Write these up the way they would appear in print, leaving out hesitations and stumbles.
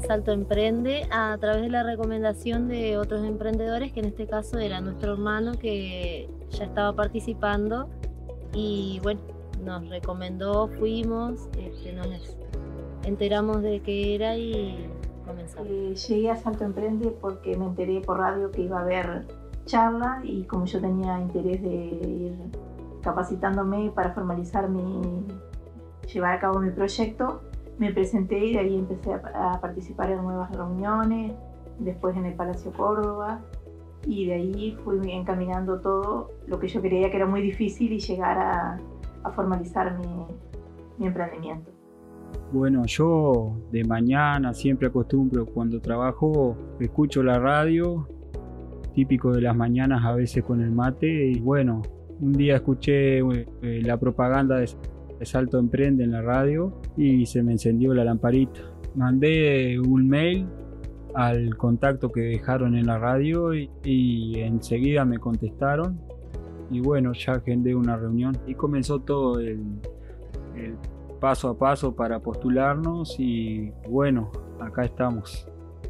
Salto Emprende a través de la recomendación de otros emprendedores, que en este caso era nuestro hermano que ya estaba participando y bueno, nos recomendó, fuimos, nos enteramos de qué era y comenzamos. Llegué a Salto Emprende porque me enteré por radio que iba a haber charla y como yo tenía interés de ir capacitándome para formalizar llevar a cabo mi proyecto, me presenté y de ahí empecé a participar en nuevas reuniones, después en el Palacio Córdoba, y de ahí fui encaminando todo lo que yo creía que era muy difícil y llegar a formalizar mi emprendimiento. Bueno, yo de mañana siempre acostumbro, cuando trabajo, escucho la radio, típico de las mañanas a veces con el mate, y bueno, un día escuché la propaganda de Salto Emprende en la radio y se me encendió la lamparita. Mandé un mail al contacto que dejaron en la radio y enseguida me contestaron y bueno, ya agendé una reunión y comenzó todo el paso a paso para postularnos y bueno, acá estamos.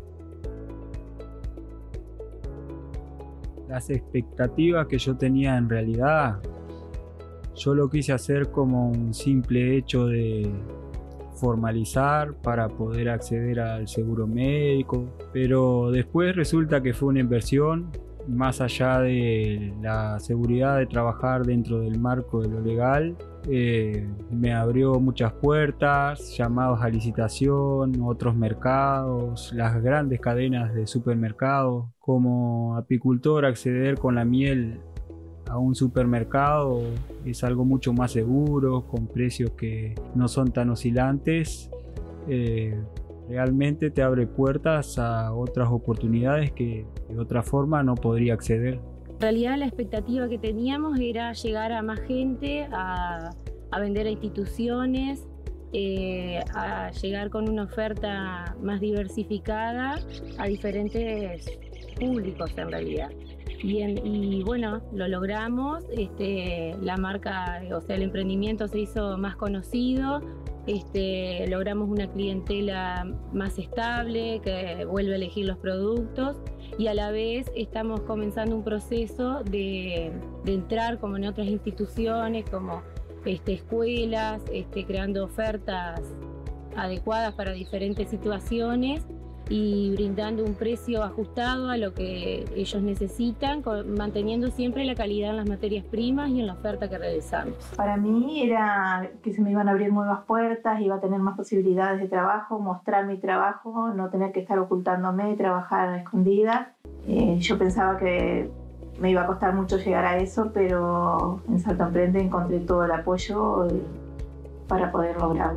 Las expectativas que yo tenía en realidad, yo lo quise hacer como un simple hecho de formalizar para poder acceder al seguro médico, pero después resulta que fue una inversión más allá de la seguridad de trabajar dentro del marco de lo legal. Me abrió muchas puertas, llamados a licitación, otros mercados, las grandes cadenas de supermercados. Como apicultor, acceder con la miel a un supermercado es algo mucho más seguro, con precios que no son tan oscilantes. Realmente te abre puertas a otras oportunidades que de otra forma no podría acceder. En realidad la expectativa que teníamos era llegar a más gente, a vender a instituciones, a llegar con una oferta más diversificada a diferentes públicos en realidad. Y bueno, lo logramos, la marca, o sea, el emprendimiento se hizo más conocido, logramos una clientela más estable que vuelve a elegir los productos y a la vez estamos comenzando un proceso de entrar como en otras instituciones, como escuelas, creando ofertas adecuadas para diferentes situaciones y brindando un precio ajustado a lo que ellos necesitan, manteniendo siempre la calidad en las materias primas y en la oferta que realizamos. Para mí era que se me iban a abrir nuevas puertas, iba a tener más posibilidades de trabajo, mostrar mi trabajo, no tener que estar ocultándome, trabajar a escondidas. Yo pensaba que me iba a costar mucho llegar a eso, pero en Salto Emprende encontré todo el apoyo para poder lograrlo.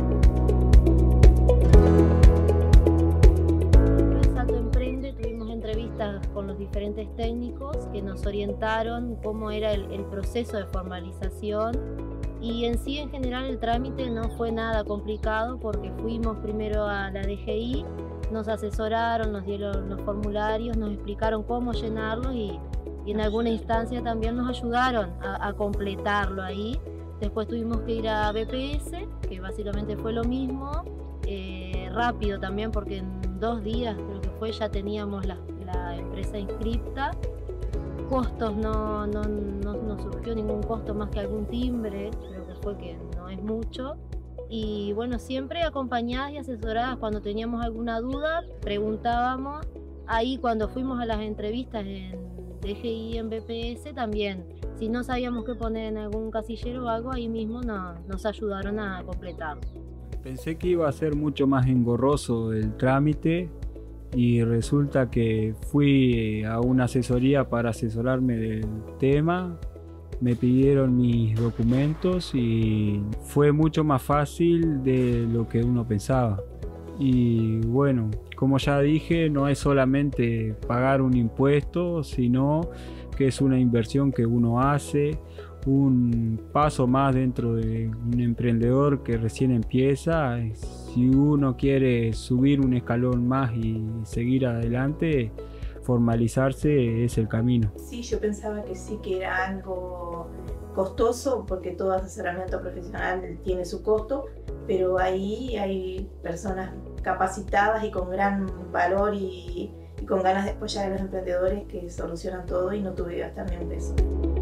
Con los diferentes técnicos que nos orientaron cómo era el proceso de formalización y en sí en general el trámite no fue nada complicado porque fuimos primero a la DGI, nos asesoraron, nos dieron los formularios, nos explicaron cómo llenarlos y en alguna instancia también nos ayudaron a completarlo ahí. Después tuvimos que ir a BPS, que básicamente fue lo mismo, rápido también porque en 2 días creo que fue, ya teníamos la empresa inscripta. Costos no surgió ningún costo más que algún timbre, creo que fue, que no es mucho. Y bueno, siempre acompañadas y asesoradas. Cuando teníamos alguna duda, preguntábamos. Ahí cuando fuimos a las entrevistas en DGI, en BPS también, si no sabíamos qué poner en algún casillero o algo, ahí mismo nos ayudaron a completarlo. Pensé que iba a ser mucho más engorroso el trámite y resulta que fui a una asesoría para asesorarme del tema, me pidieron mis documentos y fue mucho más fácil de lo que uno pensaba. Y bueno, como ya dije, no es solamente pagar un impuesto, sino que es una inversión que uno hace, un paso más dentro de un emprendedor que recién empieza. Si uno quiere subir un escalón más y seguir adelante, formalizarse es el camino. Sí, yo pensaba que sí, que era algo costoso, porque todo asesoramiento profesional tiene su costo, pero ahí hay personas capacitadas y con gran valor y con ganas de apoyar a los emprendedores que solucionan todo y no tuve que gastar ni un peso.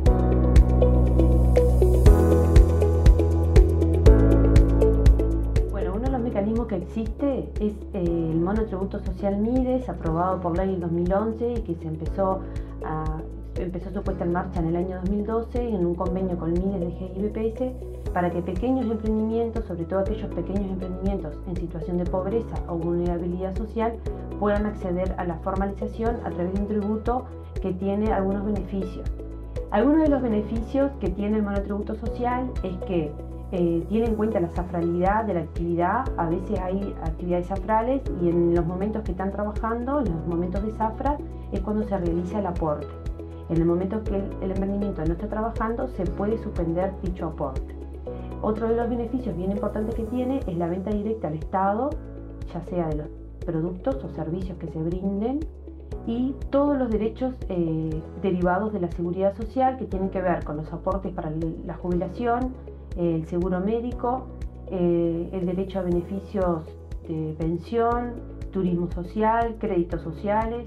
Bueno, uno de los mecanismos que existe es el monotributo social MIDES, aprobado por ley en 2011 y que empezó su puesta en marcha en el año 2012 en un convenio con MIDES, DGI y BPS para que pequeños emprendimientos, sobre todo aquellos pequeños emprendimientos en situación de pobreza o vulnerabilidad social, puedan acceder a la formalización a través de un tributo que tiene algunos beneficios. Algunos de los beneficios que tiene el monotributo social es que tiene en cuenta la zafralidad de la actividad. A veces hay actividades zafrales y en los momentos que están trabajando, en los momentos de zafra, es cuando se realiza el aporte. En el momento que el emprendimiento no está trabajando, se puede suspender dicho aporte. Otro de los beneficios bien importantes que tiene es la venta directa al Estado, ya sea de los productos o servicios que se brinden, y todos los derechos derivados de la seguridad social que tienen que ver con los aportes para la jubilación, el seguro médico, el derecho a beneficios de pensión, turismo social, créditos sociales.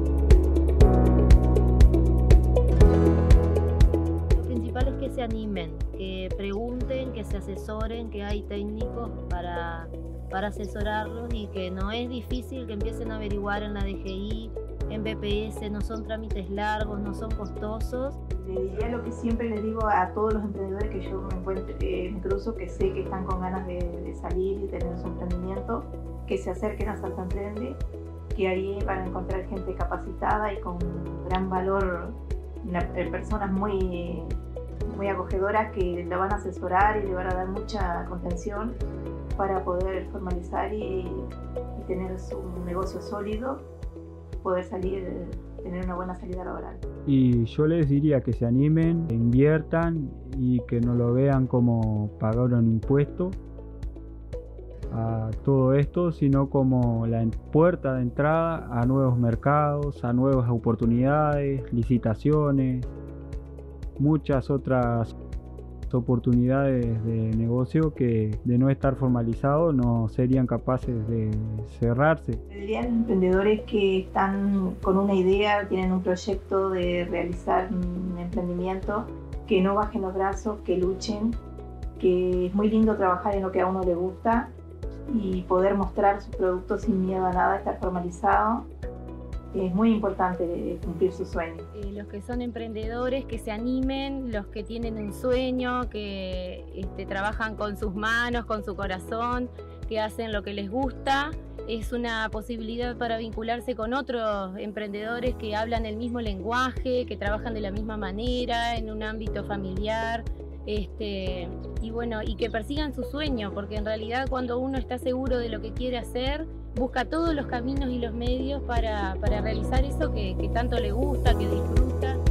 Lo principal es que se animen, que pregunten, que se asesoren, que hay técnicos para asesorarlos y que no es difícil, que empiecen a averiguar en la DGI, en BPS, no son trámites largos, no son costosos. Le diría lo que siempre les digo a todos los emprendedores que yo me cruzo, que sé que están con ganas de salir y tener su emprendimiento, que se acerquen a Salta Emprende, que ahí van a encontrar gente capacitada y con gran valor, personas muy acogedoras que le van a asesorar y le van a dar mucha contención para poder formalizar y tener su negocio sólido, poder salir, tener una buena salida laboral. Y yo les diría que se animen, que inviertan y que no lo vean como pagar un impuesto a todo esto, sino como la puerta de entrada a nuevos mercados, a nuevas oportunidades, licitaciones, muchas otras oportunidades de negocio que de no estar formalizado no serían capaces de cerrarse. Le diría a los emprendedores que están con una idea, tienen un proyecto de realizar un emprendimiento, que no bajen los brazos, que luchen, que es muy lindo trabajar en lo que a uno le gusta y poder mostrar su producto sin miedo a nada, estar formalizado. Es muy importante cumplir sus sueños. Los que son emprendedores, que se animen, los que tienen un sueño, que trabajan con sus manos, con su corazón, que hacen lo que les gusta. Es una posibilidad para vincularse con otros emprendedores que hablan el mismo lenguaje, que trabajan de la misma manera, en un ámbito familiar. Y bueno, y que persigan su sueño, porque en realidad cuando uno está seguro de lo que quiere hacer, busca todos los caminos y los medios para realizar eso que tanto le gusta, que disfruta.